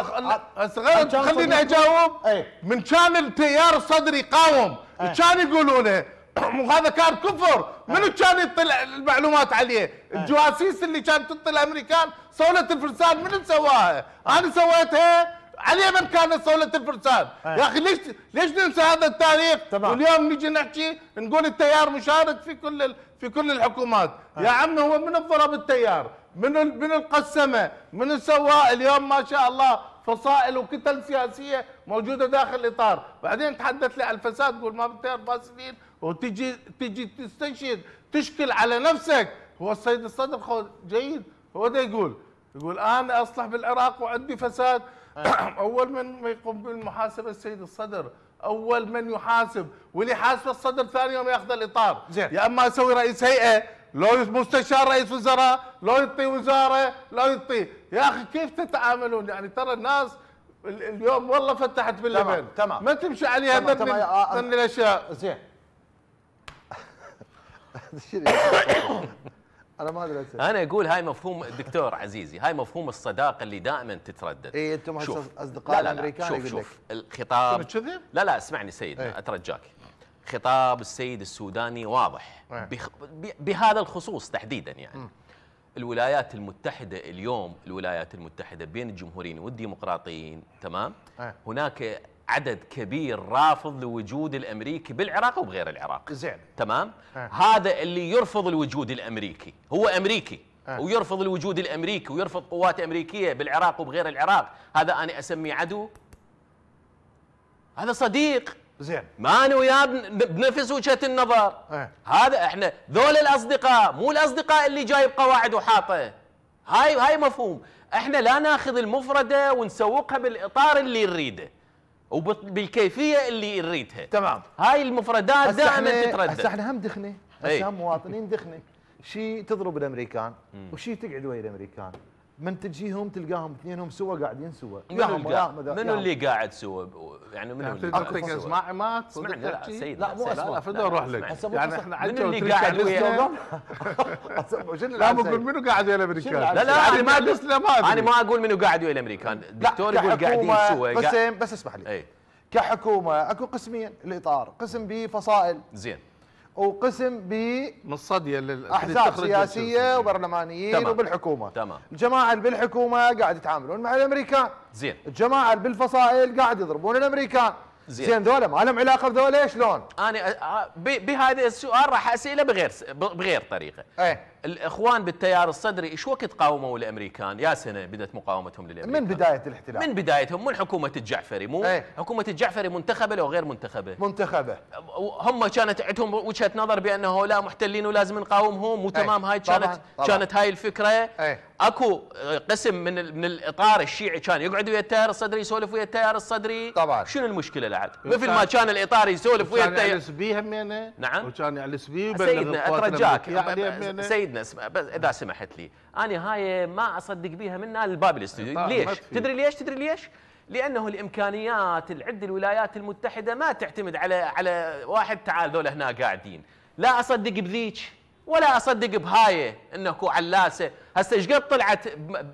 هو خليني اجاوب. من كان التيار الصدري يقاوم كان يقولونه وهذا كان كفر. منو كان يطلع المعلومات عليه؟ الجواسيس اللي كانت تطلع الامريكان صولة الفرسان منو سواها؟ انا سويتها. على من كانت صولة الفرسان؟ يا اخي ليش ليش ننسى هذا التاريخ؟ تمام. واليوم نيجي نحكي نقول التيار مشارك في كل في كل الحكومات. يا عمي هو من ضرب التيار؟ من من القسمه؟ من سواه؟ اليوم ما شاء الله فصائل وكتل سياسيه موجوده داخل الاطار. بعدين تحدث لي عن الفساد تقول ما بالتيار فاسدين وتجي تجي تستشهد تشكل على نفسك. هو السيد الصدر جيد هو ده يقول يقول انا اصلح بالعراق وعندي فساد. اول من يقوم بالمحاسبه السيد الصدر. اول من يحاسب واللي يحاسب الصدر ثاني يوم ياخذ الاطار. زين. يا اما اسوي رئيس هيئه لو مستشار رئيس وزراء، لو يعطي وزاره، لو يعطي. يا اخي كيف تتعاملون؟ يعني ترى الناس اليوم والله فتحت باللبن، تمام ما تمشي عليها من الاشياء. زين انا ما ادري. انا اقول هاي مفهوم دكتور عزيزي، هاي مفهوم الصداقه اللي دائما تتردد. اي انتم شوف. اصدقاء لا لا الامريكان شوف يقول شوف لك الخطاب كذب؟ لا لا اسمعني سيدنا ايه. اترجاك. خطاب السيد السوداني واضح ايه. بخ... ب... بهذا الخصوص تحديدا يعني. م. الولايات المتحده اليوم، الولايات المتحده بين الجمهوريين والديمقراطيين تمام؟ ايه. هناك عدد كبير رافض لوجود الامريكي بالعراق وبغير العراق. زين. تمام؟ اه. هذا اللي يرفض الوجود الامريكي، هو امريكي اه. ويرفض الوجود الامريكي ويرفض قوات امريكيه بالعراق وبغير العراق، هذا انا اسميه عدو؟ هذا صديق. زين. ما انا وياه بنفس وجهه النظر. اه. هذا احنا ذول الاصدقاء، مو الاصدقاء اللي جايب قواعد وحاطه. هاي هاي مفهوم، احنا لا ناخذ المفرده ونسوقها بالاطار اللي نريده وبالكيفيه اللي نريدها. تمام. هاي المفردات دائما تتردد. هسه احنا هم دخنه، هسه هم مواطنين دخنه، شي تضرب الامريكان وشي تقعد ويا الامريكان، من تجيهم تلقاهم اثنينهم سوا قاعدين سوا. منو اللي منو اللي قاعد سوا؟ يعني منو اللي قاعد سوا؟ اسمع ما اسمعني. لا سيدنا لا مو اسمع. لا فدا اروح لك. يعني احنا منو اللي قاعد ويا لا بقول منو قاعد ويا الامريكان؟ لا لا يعني ما دسنا ما ادري. انا ما اقول منو قاعد ويا الامريكان، الدكتور يقول قاعدين سوا. قسم بس اسمح لي. اي كحكومه اكو قسمين الاطار، قسم بفصائل زين وقسم ب من صديه احزاب سياسيه وبرلمانيين تمام. وبالحكومه. تمام. الجماعه اللي بالحكومه قاعد يتعاملون مع الامريكان. زين. الجماعه اللي بالفصائل قاعد يضربون الامريكان. زين. زين ذولا ما لهم علاقه بذولا شلون؟ انا بهذا السؤال راح اساله بغير بغير طريقه. ايه. الاخوان بالتيار الصدري ايش وقت قاوموا الامريكان؟ يا سنه بدات مقاومتهم للامريكان؟ من بدايه الاحتلال. من بدايتهم، من حكومه الجعفري، مو ايه. حكومه الجعفري منتخبه لو غير منتخبه؟ منتخبه. هم كانت عندهم وجهه نظر بانه هؤلاء محتلين ولازم نقاومهم، مو تمام؟ هاي كانت طبعاً. طبعاً. كانت هاي الفكره. ايه. اكو قسم من من الاطار الشيعي كان يقعد ويا التيار الصدري، يسولف ويا التيار الصدري. طبعا. شنو المشكله لعد؟ مثل ما كان الاطار يسولف ويا التيار. كان يعلس بيه همينه. نعم. وكان يعلس بيه. سيدنا اترجاك سيدنا اسمع بس اذا سمحت لي، انا هاي ما اصدق بيها منها الباب الاستوديو. ليش؟ تدري ليش؟ تدري ليش؟ لانه الامكانيات اللي عند الولايات المتحده ما تعتمد على على واحد تعال ذولا هنا قاعدين. لا اصدق بذيك ولا اصدق بهاي انه علاسه. هسه ايش قد طلعت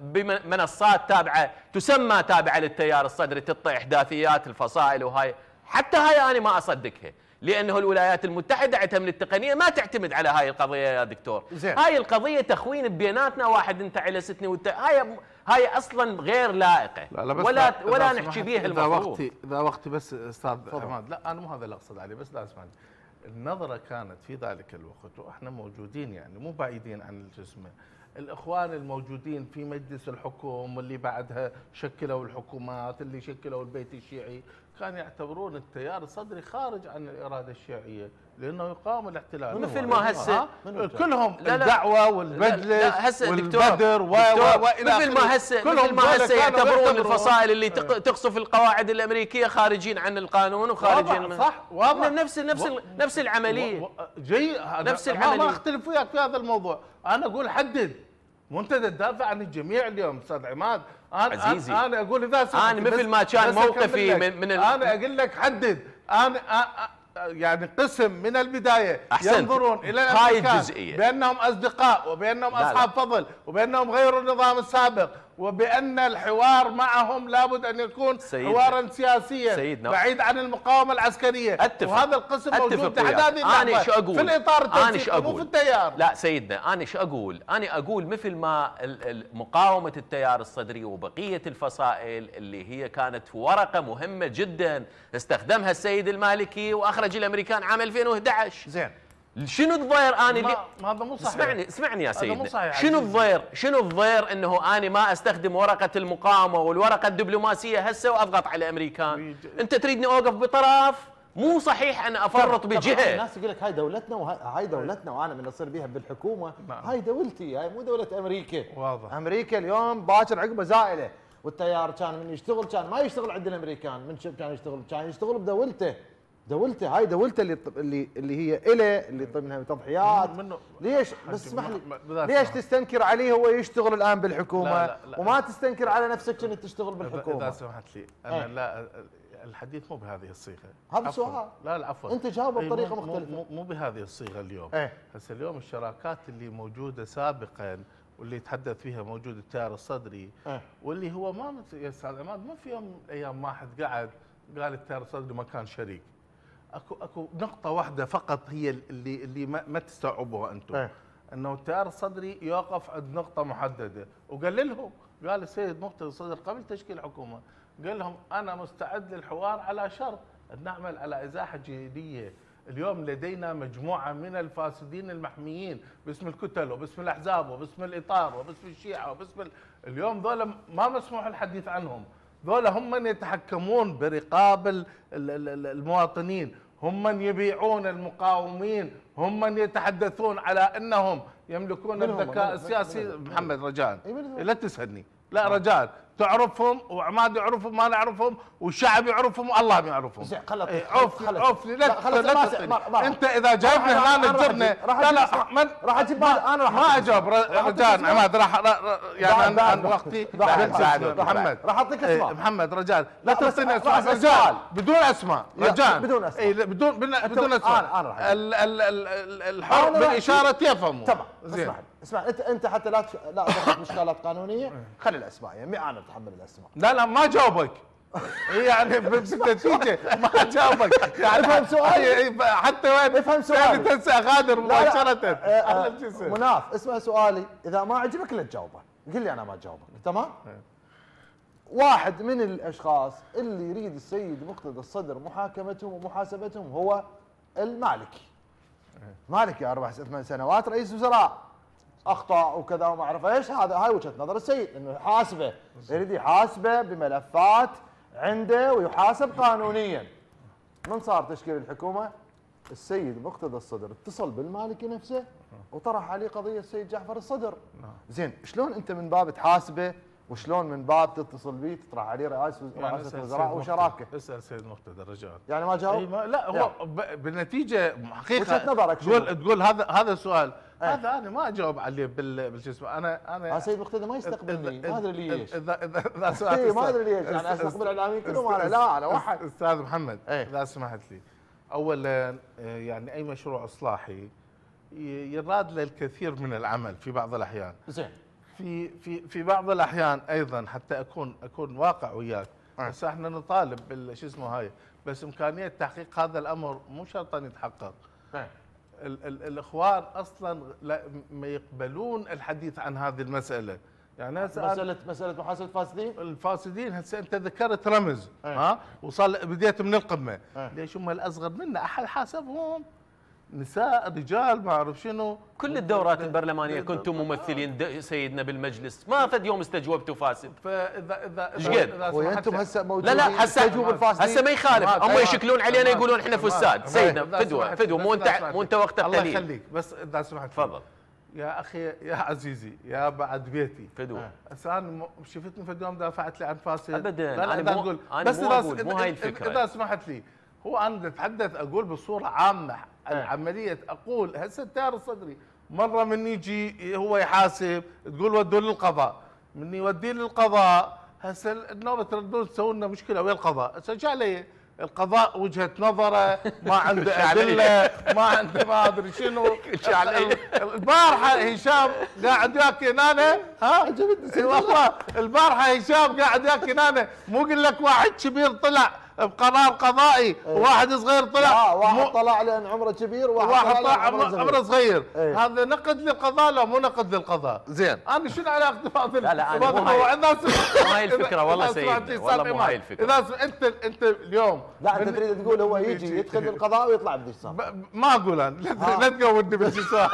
بمنصات تابعه تسمى تابعه للتيار الصدري تعطي احداثيات الفصائل وهاي، حتى هاي انا ما اصدقها، لانه الولايات المتحده عندها من التقنيه ما تعتمد على هاي القضيه يا دكتور. زين. هاي القضيه تخوين بيناتنا، واحد انت علستني وانت، هاي هاي اصلا غير لائقه. لا لا بس ولا لا ولا نحكي بيها المفروض. اذا وقتي اذا وقتي بس استاذ حماد، لا انا مو هذا اللي اقصد عليه، بس لا اسمعني. النظره كانت في ذلك الوقت واحنا موجودين يعني مو بعيدين عن الجسم. الاخوان الموجودين في مجلس الحكم واللي بعدها شكلوا الحكومات، اللي شكلوا البيت الشيعي، كانوا يعتبرون التيار الصدري خارج عن الاراده الشيعيه لانه يقاوم الاحتلال. مثل ما هسه كلهم الدعوه والمجلس والبدر و مثل ما هسه مثل ما هسه يعتبرون الفصائل اللي تقصف القواعد الامريكيه خارجين عن القانون وخارجين. صح واضح. نفس نفس نفس العمليه. جي نفس العمليه. ما اختلف وياك في هذا الموضوع، انا اقول حدد، مو انت تدافع عن الجميع اليوم استاذ عماد. انا عزيزي. انا اقول اذا انا مثل ما كان موقفي من, من انا اقول لك حدد. انا يعني قسم من البدايه أحسنت. ينظرون الى هاي الجزئيه بانهم اصدقاء وبانهم لا اصحاب لا. فضل وبانهم غيروا النظام السابق وبان الحوار معهم لابد ان يكون سيدنا. حوارا سياسيا سيدنا. بعيد عن المقاومه العسكريه. أتفق. وهذا القسم موجود تحت هذه أنا شو أقول؟ في الاطار التنسيقي مو في التيار. لا سيدنا انا شو اقول؟ انا اقول مثل ما مقاومه التيار الصدري وبقيه الفصائل اللي هي كانت ورقه مهمه جدا استخدمها السيد المالكي واخرج الامريكان عام ألفين وأحد عشر. زين. شنو الضير انا اللي هذا مو صحيح. اسمعني اسمعني يا سيدنا، صحيح شنو الضير؟ شنو الضير انه انا ما استخدم ورقه المقاومه والورقه الدبلوماسيه هسه واضغط على الامريكان؟ انت تريدني اوقف بطرف؟ مو صحيح انا افرط بجهه. الناس يقول لك هاي دولتنا وهاي دولتنا وانا من اصير بيها بالحكومه. هاي دولتي، هاي مو دوله امريكا. واضح. امريكا اليوم باكر عقبه زائله. والتيار كان من يشتغل كان ما يشتغل عند الامريكان، من شو كان يشتغل؟ كان يشتغل بدولته. دولته هاي دولته اللي اللي اللي هي إله اللي منها تضحيات. ليش بس اسمح لي ليش تستنكر عليه هو يشتغل الان بالحكومه؟ لا لا لا وما تستنكر على نفسك انك تشتغل بالحكومه؟ اذا سمحت لي انا ايه؟ لا الحديث مو بهذه الصيغه. هذا سؤال. لا لا عفوا انت جاوبه بطريقه مو مختلفه. مو, مو بهذه الصيغه اليوم. ايه؟ هسه اليوم الشراكات اللي موجوده سابقا واللي يتحدث فيها موجود التيار الصدري ايه؟ واللي هو ما يا استاذ عماد ما في يوم من الايام واحد قاعد قال التيار الصدري ما كان شريك. اكو اكو نقطة واحدة فقط هي اللي اللي ما, ما تستوعبوها انتم. ايه؟ انه التيار الصدري يوقف عند نقطة محددة وقال لهم قال السيد مقتدى الصدر قبل تشكيل حكومة قال لهم انا مستعد للحوار على شرط ان نعمل على ازاحة جدية. اليوم لدينا مجموعة من الفاسدين المحميين باسم الكتل وباسم الاحزاب وباسم الاطار وباسم الشيعة وباسم ال... اليوم ذولا ما مسموح الحديث عنهم. ذولا هم من يتحكمون برقاب المواطنين، هم من يبيعون المقاومين، هم من يتحدثون على انهم يملكون الذكاء السياسي. محمد رجاء لا تسالني، لا رجاء تعرفهم وعماد يعرفهم ما نعرفهم والشعب يعرفهم والله ما يعرفهم. خلص عوف عوف لا لا انت اذا جايبني هنا تجرنا. لا لا من راح اجيب انا راح ما اجاوب رجاء عماد راح يعني عن وقتي. محمد راح اعطيك اسماء. محمد رجاء لا تعطيني اسماء رجاء بدون اسماء رجاء بدون اسماء اي بدون بدون اسماء. انا انا راح الحر بالاشاره يفهموا. تمام اسمع اسمع انت انت حتى لا لا تاخذ مشكلات قانونيه خلي الاسماء يعني انا اتحمل الاسماء. لا لا ما جاوبك يعني بالنتيجه ما جاوبك يعني افهم سؤالي حتى وين افهم سؤالي تنسى غادر مباشره. مناف اسمع سؤالي اذا ما عجبك لا تجاوبه قل لي انا ما جاوبك تمام. واحد من الاشخاص اللي يريد السيد مقتدى الصدر محاكمتهم ومحاسبتهم هو المالكي. مالكي اربع ثمان سنوات رئيس وزراء اخطا وكذا وما اعرف ايش. هذا هاي وجهه نظر السيد انه يحاسبه يريد يحاسبه بملفات عنده ويحاسب قانونيا. من صار تشكيل الحكومه السيد مقتدى الصدر اتصل بالمالكي نفسه وطرح عليه قضيه السيد جعفر الصدر. زين شلون انت من باب تحاسبه وشلون من باب تتصل به تطرح عليه رئاسه رئاسه وزراء وشراكه؟ اسال سيد مقتدى رجال يعني ما جاوب؟ ما لا هو يعني بالنتيجه حقيقه وجهه نظرك تقول تقول هذا هذا سؤال ايه؟ هذا انا ما اجاوب عليه بالشو اسمه. انا انا سيد مقتدى ما يستقبلني ما ادري ليش. اذا اذا اذا سمحت ما ادري ليش يعني استقبل الاعلاميين كلهم على لا على واحد. استاذ محمد ايه؟ اذا سمحت لي اولا يعني اي مشروع اصلاحي يراد له الكثير من العمل في بعض الاحيان. زين في في في بعض الاحيان ايضا حتى اكون اكون واقع وياك بس احنا نطالب بالشو اسمه هاي بس امكانيه تحقيق هذا الامر مو شرط ان يتحقق. ال ال الاخوان اصلا لا ما يقبلون الحديث عن هذه المساله. يعني هسه مساله مساله محاسبه الفاسدين الفاسدين هسه انت ذكرت رمز ها وصل بديت من القمه. ليش هم الاصغر منا احد حاسبهم؟ نساء رجال ما اعرف شنو. كل الدورات البرلمانيه كنتم ممثلين سيدنا بالمجلس ما فد يوم استجوبتوا فاسد. فاذا اذا ايش قد؟ وانتم هسه موجودين لا لا هسه هسه ما يخالف هم يشكلون علينا يقولون احنا فساد. سيدنا فدوه فدوه مو انت مو انت وقت التهليل. الله يخليك بس اذا سمحت تفضل يا اخي يا عزيزي يا بعد بيتي فدوه. هسه انا شفتني في اليوم دافعت لي عن فاسد ابدا. انا مو اقول بس مو اقول مو هاي الفكره. اذا سمحت لي هو انا اتحدث اقول بصوره عامه عن عمليه اقول هسه التيار الصدري مره من يجي هو يحاسب تقول ودوا للقضاء من يوديه للقضاء هسه النوبه تردون تسوون لنا مشكله ويا القضاء. هسه ايش علي؟ القضاء وجهه نظره ما عنده ادله ما عنده ما ادري شنو. البارحه هشام قاعد وياك هنا ها والله البارحه هشام قاعد وياك هنا مو قل لك واحد كبير طلع بقرار قضائي وواحد صغير طلع. اه واحد طلع لان عمره كبير وواحد طلع عمره صغير. ايه؟ هذا نقد للقضاء لو مو نقد للقضاء. زين انا شنو علاقتي بهذا؟ لا لا انا مو هاي الفكره والله سيدنا والله مو هاي الفكره. اذا انت انت اليوم لا انت تريد تقول هو يجي يدخل القضاء ويطلع بالجسام. ما اقول انا لا تقودني بالجسام.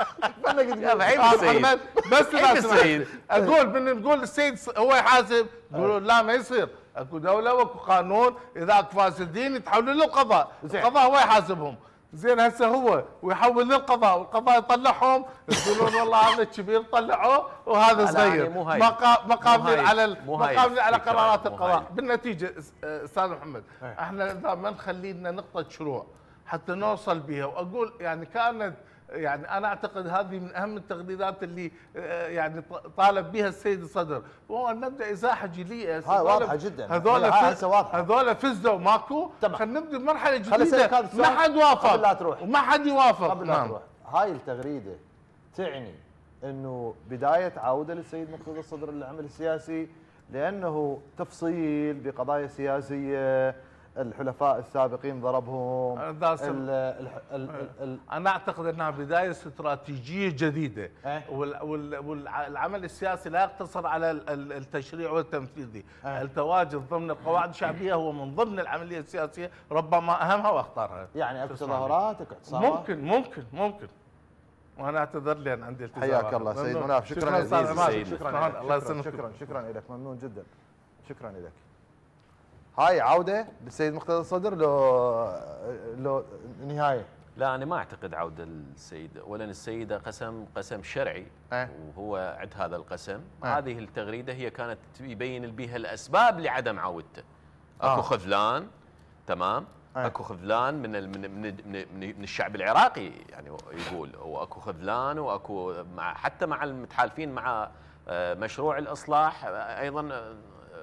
بس لا اقول من نقول السيد هو يحاسب يقولون لا ما يصير. اكو دوله واكو قانون اذا اكو فاسدين يتحولون للقضاء. القضاء هو يحاسبهم. زين هسه هو ويحول للقضاء والقضاء يطلعهم يقولون والله هذا كبير طلعوه وهذا صغير، ما قابلين على ما قابلين على قرارات القضاء. بالنتيجه استاذ محمد احنا اذا ما نخلي لنا نقطه شروع حتى نوصل بها، واقول يعني كانت يعني انا اعتقد هذه من اهم التغريدات اللي يعني طالب بها السيد الصدر، وهو نبدا ازاحه جيليه. هاي واضحه جدا، هذول هذول فزوا ماكو، خلينا نبدا بمرحله جديده ما حد وافق قبل لا تروح وما حد يوافق قبل لا تروح. هاي التغريده تعني انه بدايه عوده للسيد مقتدى الصدر للعمل السياسي، لانه تفصيل بقضايا سياسيه الحلفاء السابقين ضربهم. ال ال ال ال انا اعتقد انها بدايه استراتيجيه جديده. أه؟ والعمل السياسي لا يقتصر على التشريع والتنفيذي. أه؟ التواجد ضمن القواعد الشعبيه هو من ضمن العمليه السياسيه ربما اهمها واختارها. يعني اكو تظاهرات اكو اعتصامات؟ ممكن ممكن ممكن وانا اعتذر لان عندي التزامات. حياك الله سيد مناف، شكرا شكرا شكرا الله يسلمك. شكرا شكرا لك، ممنون جدا، شكرا لك. هاي عودة للسيد مقتدى الصدر لو لو نهاية؟ لا أنا ما أعتقد عودة السيد، أولا السيدة قسم قسم شرعي أه؟ وهو عد هذا القسم. أه؟ هذه التغريدة هي كانت يبين بها الأسباب لعدم عودته. أكو آه. خذلان، تمام؟ أه؟ أكو خذلان من من من من الشعب العراقي، يعني يقول واكو خذلان واكو مع حتى مع المتحالفين مع مشروع الإصلاح أيضا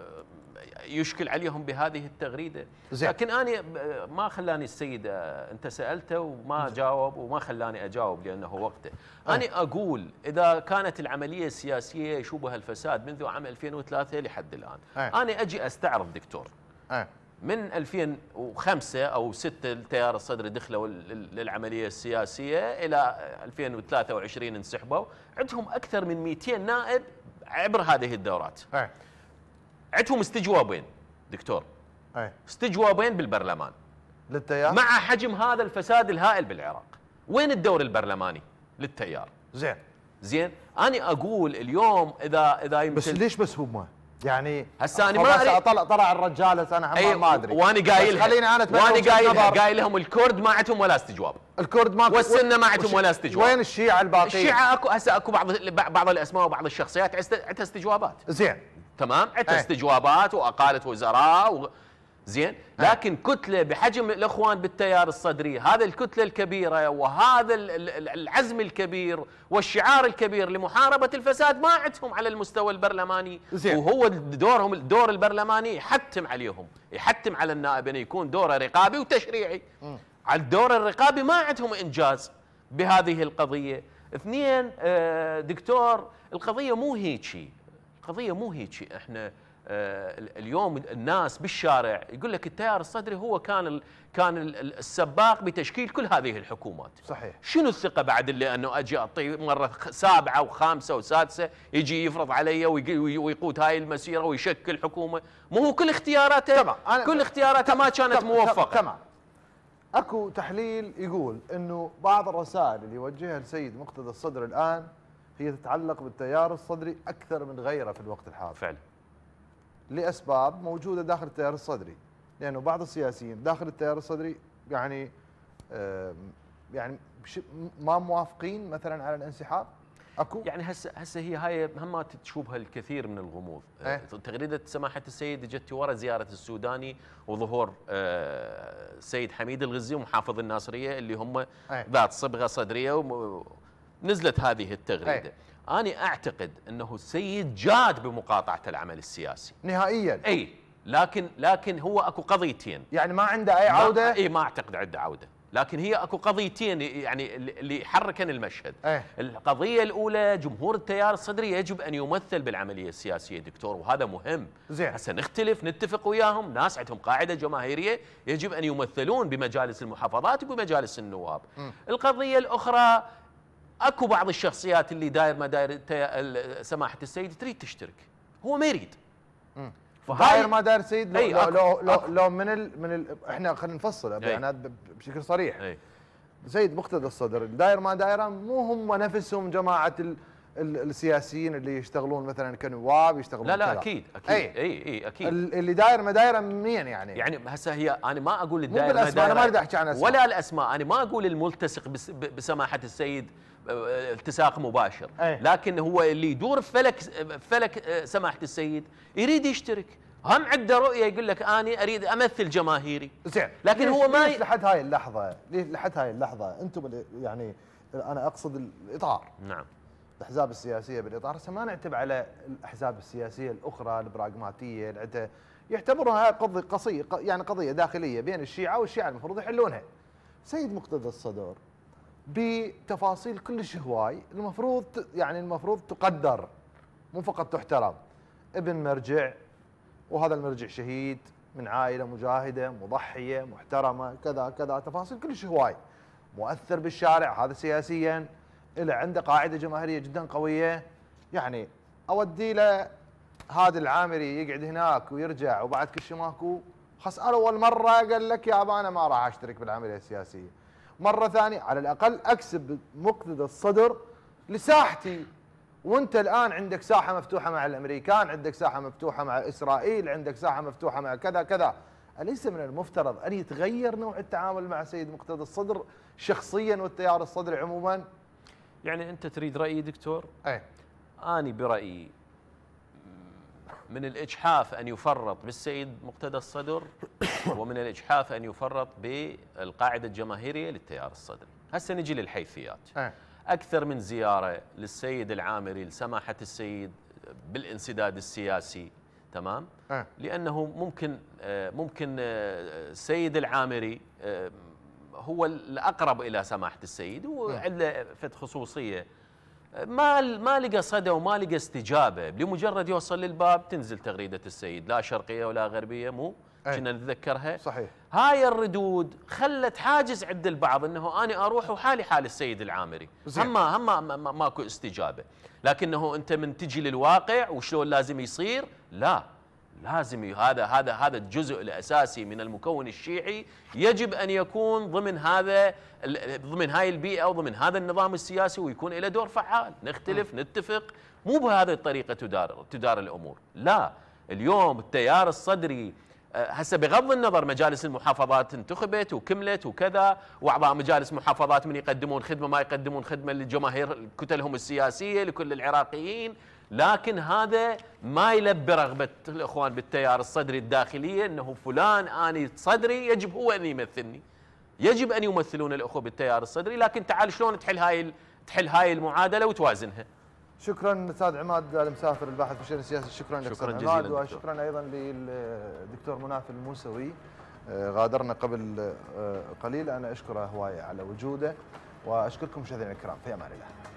يشكل عليهم بهذه التغريده. زي. لكن انا ما خلاني السيد انت سالته وما جاوب وما خلاني اجاوب لانه وقته. أه. انا اقول اذا كانت العمليه السياسيه يشوبها الفساد منذ عام ألفين وثلاثة لحد الان، أه. انا اجي استعرض دكتور أه. من ألفين وخمسة او ستة التيار الصدري دخلوا للعمليه السياسيه الى ألفين وثلاثة وعشرين انسحبوا، عندهم اكثر من مئتين نائب عبر هذه الدورات. أه. عندهم استجوابين دكتور. أي. استجوابين بالبرلمان للتيار مع حجم هذا الفساد الهائل بالعراق. وين الدور البرلماني للتيار؟ زين زين انا اقول اليوم اذا اذا يمكن بس ليش بس هم يعني هسه انا ما طلع طلع الرجال هسه انا أي ما ادري وانا قايل خليني انا وانا قايل قايل لهم الكرد ما عندهم ولا استجواب، الكرد ما والسنه ما عندهم ولا استجواب. وين الشيعه الباقيين؟ الشيعه اكو هسه اكو بعض بعض الاسماء وبعض الشخصيات عندها استجوابات. زين تمام، عندها استجوابات واقاله وزراء و... زين، لكن كتله بحجم الاخوان بالتيار الصدري، هذا الكتله الكبيره وهذا العزم الكبير والشعار الكبير لمحاربه الفساد ما عندهم على المستوى البرلماني. زين. وهو دورهم الدور البرلماني يحتم عليهم، يحتم على النائب انه يكون دوره رقابي وتشريعي. م. على الدور الرقابي ما عندهم انجاز بهذه القضيه. اثنين دكتور، القضيه مو هيك، القضيه مو هيك. احنا اليوم الناس بالشارع يقول لك التيار الصدري هو كان ال كان السباق بتشكيل كل هذه الحكومات. صحيح. شنو الثقه بعد اللي انه اجي اعطي مره سابعه وخامسه وسادسه يجي يفرض علي ويقود هاي المسيره ويشكل حكومه؟ مو هو كل اختياراته طبعا كل اختياراته ما كانت موفقه. تمام. اكو تحليل يقول انه بعض الرسائل اللي يوجهها السيد مقتدى الصدر الان هي تتعلق بالتيار الصدري اكثر من غيره في الوقت الحاضر. فعلا. لاسباب موجوده داخل التيار الصدري، لانه بعض السياسيين داخل التيار الصدري يعني يعني ما موافقين مثلا على الانسحاب. اكو يعني هسه هسه هي هاي مهمات تشوبها الكثير من الغموض. اه؟ تغريده سماحه السيد اجت ورا زياره السوداني وظهور السيد حميد الغزي ومحافظ الناصريه اللي هم اه؟ ذات صبغه صدريه نزلت هذه التغريده. اه؟ أنا أعتقد أنه السيد جاد بمقاطعة العمل السياسي نهائيا. أي لكن لكن هو أكو قضيتين، يعني ما عنده أي عودة. أي ما أعتقد عنده عودة، لكن هي أكو قضيتين يعني اللي حركن المشهد. أيه؟ القضية الأولى جمهور التيار الصدري يجب أن يمثل بالعملية السياسية دكتور، وهذا مهم. زين. هسه نختلف نتفق وياهم، ناس عندهم قاعدة جماهيرية يجب أن يمثلون بمجالس المحافظات وبمجالس النواب. م. القضية الأخرى اكو بعض الشخصيات اللي داير ما داير سماحه السيد تريد تشترك، هو ما يريد. داير ما داير السيد لو لو لو, لو, لو من ال من ال احنا خلينا نفصل بيانات بشكل صريح. أي. سيد مقتدى الصدر داير ما دايره مو هم نفسهم جماعه السياسيين اللي يشتغلون مثلا كنواب يشتغلون لا لا كذا. اكيد اكيد اي اي اي اكيد. اللي داير ما دايره منين يعني؟ يعني هسه هي انا ما اقول مو الدائره بالاسماء، انا ما اريد احكي عن اسماء ولا الاسماء، انا ما اقول الملتصق بس بسماحه السيد التصاق مباشر، أي. لكن هو اللي يدور بفلك فلك سماحه السيد يريد يشترك، هم عنده رؤيه يقول لك انا اريد امثل جماهيري. زين، لكن ليش هو ما ليش لحد هاي اللحظه، ليش لحد هاي اللحظه انتم يعني انا اقصد الاطار، نعم الاحزاب السياسيه بالاطار، هسه ما نعتب على الاحزاب السياسيه الاخرى البراغماتيه اللي عندها يعتبروها قضيه قصيه يعني قضيه داخليه بين الشيعه والشيعه المفروض يحلونها. سيد مقتدى الصدر بتفاصيل كلش هواي المفروض يعني المفروض تقدر مو فقط تحترم. ابن مرجع، وهذا المرجع شهيد من عائله مجاهده مضحيه محترمه كذا كذا، تفاصيل كلش هواي، مؤثر بالشارع، هذا سياسيا إلى عنده قاعده جماهيريه جدا قويه. يعني اودي له هذا العامري يقعد هناك ويرجع وبعد كل شيء ماكو، خلاص اول مره قال لك يابا انا ما راح اشترك بالعمليه السياسيه، مره ثانيه على الاقل اكسب مقتدى الصدر لساحتي. وانت الان عندك ساحه مفتوحه مع الامريكان، عندك ساحه مفتوحه مع اسرائيل، عندك ساحه مفتوحه مع كذا كذا، اليس من المفترض ان يتغير نوع التعامل مع سيد مقتدى الصدر شخصيا والتيار الصدري عموما؟ يعني انت تريد رايي دكتور؟ اي اني برايي من الاجحاف ان يفرط بالسيد مقتدى الصدر ومن الاجحاف ان يفرط بالقاعده الجماهيريه للتيار الصدري. هسه نجي للحيثيات. أي. اكثر من زياره للسيد العامري لسماحه السيد بالانسداد السياسي، تمام؟ أي. لانه ممكن ممكن السيد العامري هو الاقرب الى سماحه السيد وعنده فد خصوصيه، ما ما لقى صدى وما لقى استجابه، بمجرد يوصل للباب تنزل تغريده السيد، لا شرقيه ولا غربيه، مو كنا نتذكرها؟ صحيح. هاي الردود خلت حاجز عند البعض انه انا اروح وحالي حال السيد العامري، هم هم ماكو استجابه، لكنه انت من تجي للواقع وشلون لازم يصير، لا لازم هذا هذا هذا الجزء الاساسي من المكون الشيعي يجب ان يكون ضمن هذا ضمن هاي البيئه وضمن هذا النظام السياسي ويكون له دور فعال، نختلف نتفق، مو بهذه الطريقه تدار تدار الامور، لا اليوم التيار الصدري هسه بغض النظر مجالس المحافظات انتخبت وكملت وكذا، واعضاء مجالس محافظات من يقدمون خدمه ما يقدمون خدمه للجماهير كتلهم السياسيه لكل العراقيين، لكن هذا ما يلبي رغبه الاخوان بالتيار الصدري الداخليه انه فلان اني صدري يجب هو ان يمثلني، يجب ان يمثلون الاخوه بالتيار الصدري، لكن تعال شلون تحل هاي تحل هاي المعادله وتوازنها. شكرا استاذ عماد المسافر الباحث في الشؤون السياسيه، شكرا لك شكرا استاذ عماد، جزيلا وشكرا ايضا للدكتور مناف الموسوي غادرنا قبل قليل، انا اشكره هوايه على وجوده، واشكركم مشاهدينا الكرام، في امان الله.